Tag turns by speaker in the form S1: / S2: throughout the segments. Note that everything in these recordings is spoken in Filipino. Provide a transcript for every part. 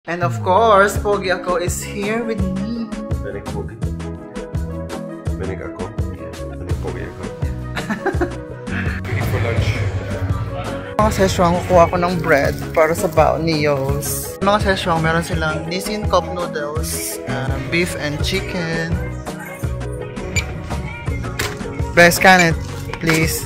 S1: And of course, Pogi ako is here with me.
S2: Benek Pogi. Benek ako. Benek Pogi ako. For lunch.
S1: Mga seswang, kukuha ko ng bread para sa baon ni Yos. Mga seswang, meron silang Nissin cup noodles, beef and chicken. Best scan it, please.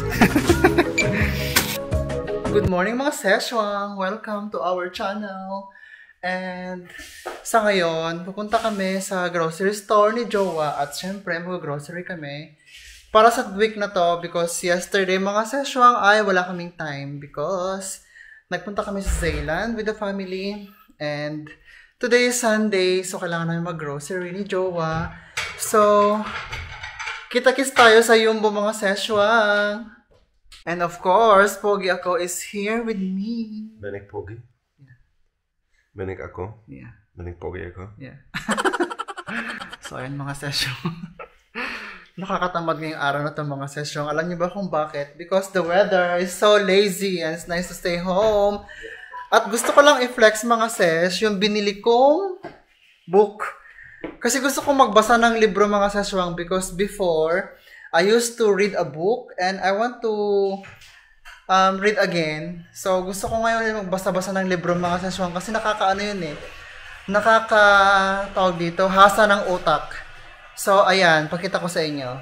S1: Good morning mga seswang! Welcome to our channel. And sa ngayon, pupunta kami sa grocery store ni Jowa at syempre mag-grocery kami para sa week na to because yesterday mga seswang ay wala kaming time because nagpunta kami sa Zeeland with the family and today is Sunday so kailangan namin mag-grocery ni Jowa. So, kita-kits tayo sa Jumbo mga seswang. And of course, Pogi ako is here with me.
S2: Benek Pogi. Benek ako?
S1: Yeah.
S2: Benek Pogi ako?
S1: Yeah. So, ayan mga session. Nakakatamad ngayong araw na itong mga session. Alam niyo ba kung bakit? Because the weather is so lazy and it's nice to stay home. At gusto ko lang i-flex mga ses, yung binili kong book. Kasi gusto kong magbasa ng libro mga session because before, I used to read a book and I want to read again. So, gusto ko ngayon magbasa-basa ng libro mga seswang kasi nakakaano yun eh. Nakakatawag dito, hasa ng utak. So, ayan, pakita ko sa inyo.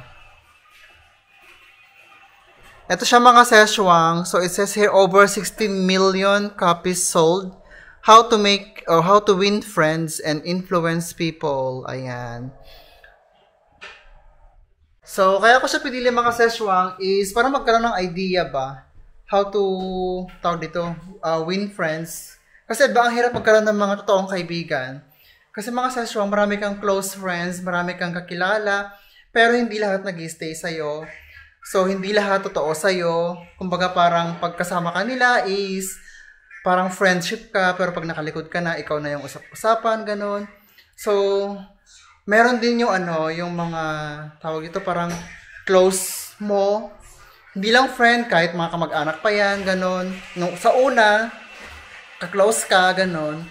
S1: Ito siya mga seswang. So, it says here, over 16 million copies sold. How to make, or how to win friends and influence people. Ayan. So, kaya ko siya pinili mga seswang is para magkaroon ng idea ba how to, tawag dito, win friends. Kasi ba, ang hirap magkaroon ng mga totoong kaibigan. Kasi mga seswang, marami kang close friends, marami kang kakilala, pero hindi lahat nag-stay sa'yo. So, hindi lahat totoo sa'yo. Kumbaga, parang pagkasama ka nila is parang friendship ka, pero pag nakalikod ka na, ikaw na yung usap-usapan, ganun. So, meron din yung yung mga, tawag ito, parang close mo. Hindi lang friend, kahit mga kamag-anak pa yan, ganon. Nung, sa una, ka-close ka, ganon.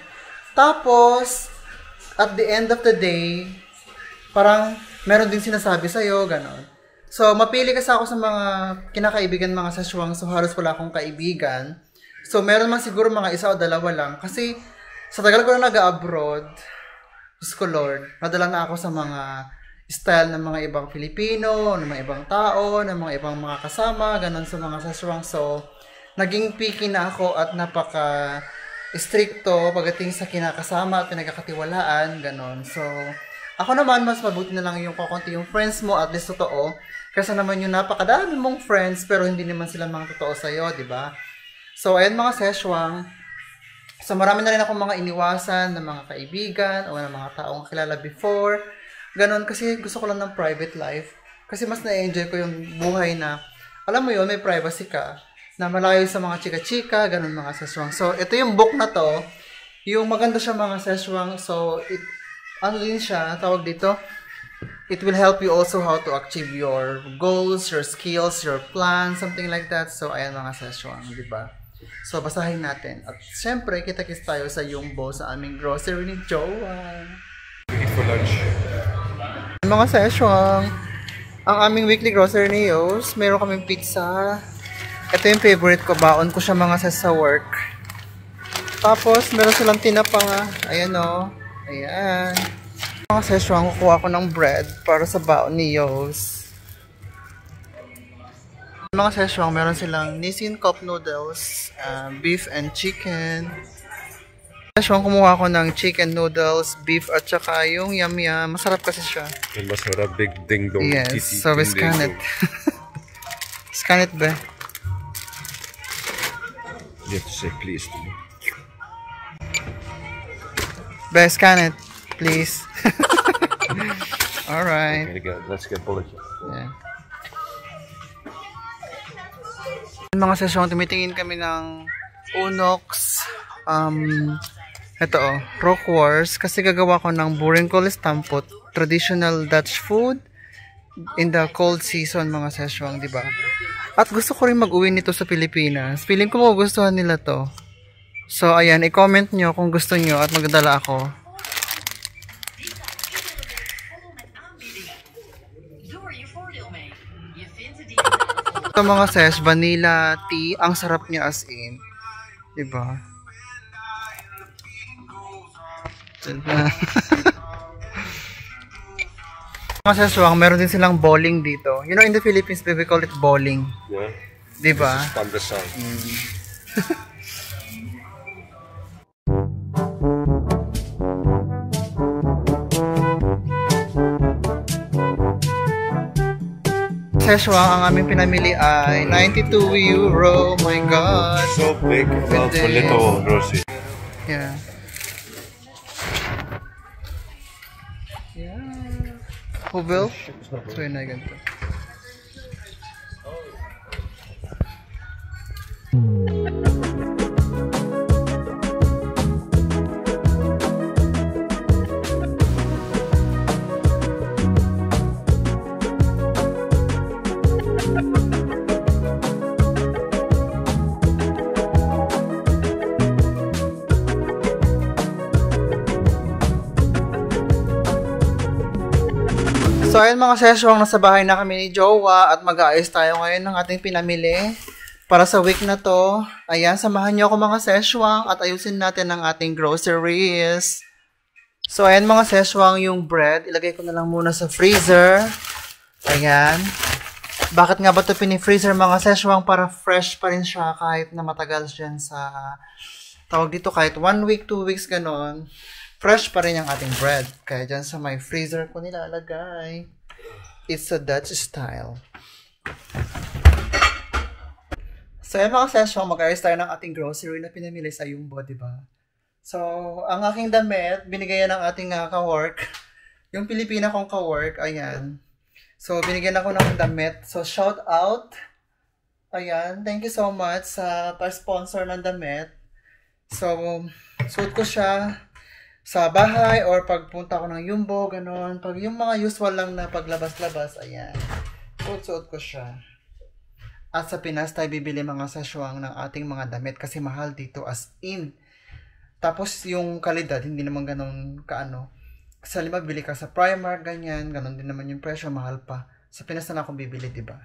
S1: Tapos, at the end of the day, parang meron din sinasabi sa'yo, ganon. So, mapili kasi ako sa mga kinakaibigan, mga seswang, so halos wala akong kaibigan. So, meron man siguro mga isa o dalawa lang. Kasi, sa tagal ko na nag-abroad, Diyos ko Lord, nadala na ako sa mga style ng mga ibang Pilipino, ng mga ibang tao, ng mga ibang mga kasama, ganun sa mga seswang. So, naging picky na ako at napaka-stricto pagdating sa kinakasama at pinagkakatiwalaan, ganun. So, ako naman, mas mabuti na lang yung kakunti yung friends mo, at least totoo. Kasi naman yung napakadami mong friends, pero hindi naman sila mga totoo sa'yo, di ba? So, ayan mga seswang. So, marami na rin akong mga iniwasan ng mga kaibigan o ng mga taong kilala before. Ganon, kasi gusto ko lang ng private life. Kasi mas na-enjoy ko yung buhay na, alam mo yun, may privacy ka. Na malayo sa mga chika-chika, ganon mga seswang. So, ito yung book na to. Yung maganda siya mga seswang. So, ano din siya, tawag dito, it will help you also how to achieve your goals, your skills, your plans, something like that. So, ayan mga seswang, di ba? So, basahin natin. At syempre, kita-kits tayo sa Jumbo sa aming grocery ni Jowa.
S2: Eat for lunch.
S1: Mga seswang, ang aming weekly grocery ni Yos, meron kaming pizza. Ito yung favorite ko, baon ko siya mga sa work. Tapos, meron silang tinapa nga. Ayan o. Ayan. Mga seswang, kukuha ko ng bread para sa baon ni Yos. Mga seswang, meron silang Nissin cup noodles, beef and chicken. Seswang, kumuha ko ng chicken noodles, beef at saka yung yum-yum. Masarap kasi siya.
S2: Yung masarap, big ding-dong.
S1: Yes, so we scan it. Scan it ba?
S2: You have to say please to me.
S1: Ba, scan it, please. Alright.
S2: Okay, let's get bullet.
S1: Yeah. Mga sesyon, tumitingin kami ng Unox. Ito Rock Wars. Kasi gagawa ko ng Buringkol Stampot. Traditional Dutch food in the cold season mga sesyon, di ba? At gusto ko rin mag-uwi nito sa Pilipinas. Feeling ko magugustuhan nila to. So, ayan, i-comment nyo kung gusto nyo at magdala ako. Ito mga sesh, vanilla tea. Ang sarap niya as in. Diba? Mga seswang, meron din silang bowling dito. You know, in the Philippines, we call it bowling.
S2: Yeah.
S1: Diba?
S2: This is pandesal.
S1: Szechuan, ang aming pinamili ay 92 euro. Oh my God.
S2: So big. Well, for little Rosie.
S1: Yeah. Yeah. Hovel? So yun na ganito. So ayun mga seswang, nasa bahay na kami ni Jowa at mag-aayos tayo ngayon ng ating pinamili para sa week na to. Ayan, samahan niyo ako mga seswang at ayusin natin ang ating groceries. So ayan mga seswang, yung bread, ilagay ko na lang muna sa freezer. Ayan. Bakit nga ba ito pini-freezer mga seswang? Para fresh pa rin siya kahit na matagal siya sa tawag dito, kahit 1 week, 2 weeks, gano'n. Fresh pa rin ang ating bread. Kaya dyan sa my freezer ko nilalagay. It's a Dutch style. So, yan mga session, mag-ayos tayo ng ating grocery na pinamili sa Jumbo, diba? So, ang aking damit, binigyan ng ating ka-work. Yung Pilipina kong ka-work, ayan. So, binigyan ako ng damit. So, shout out. Ayan, thank you so much sa sponsor ng damit. So, suit ko siya sa bahay or pagpunta ko ng Jumbo, ganon. Pag yung mga usual lang na paglabas-labas, ayan. Suot ko siya. At sa Pinas tayo bibili mga saswang ng ating mga damit kasi mahal dito as in. Tapos yung kalidad, hindi naman ganon kaano. Sa lima, bili ka sa Primark, ganyan. Ganon din naman yung presyo, mahal pa. Sa Pinas na akong bibili, diba?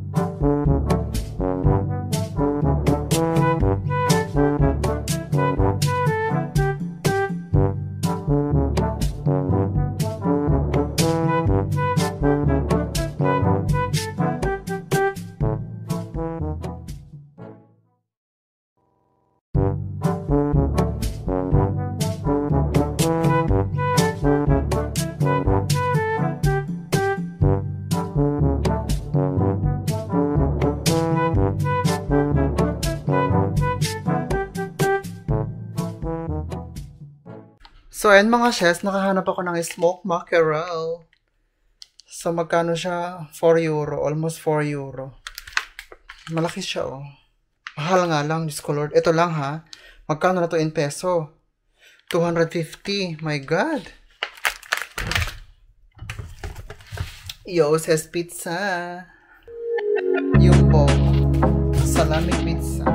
S1: So, ayan mga chefs, nakahanap ako ng smoked mackerel. So, magkano siya? 4 euro. Almost 4 euro. Malaki siya, oh. Mahal nga lang, Diyos ko Lord. Ito lang, ha? Magkano na to in peso? 250. My God. Yo's Pizza. Jumbo. Salami pizza.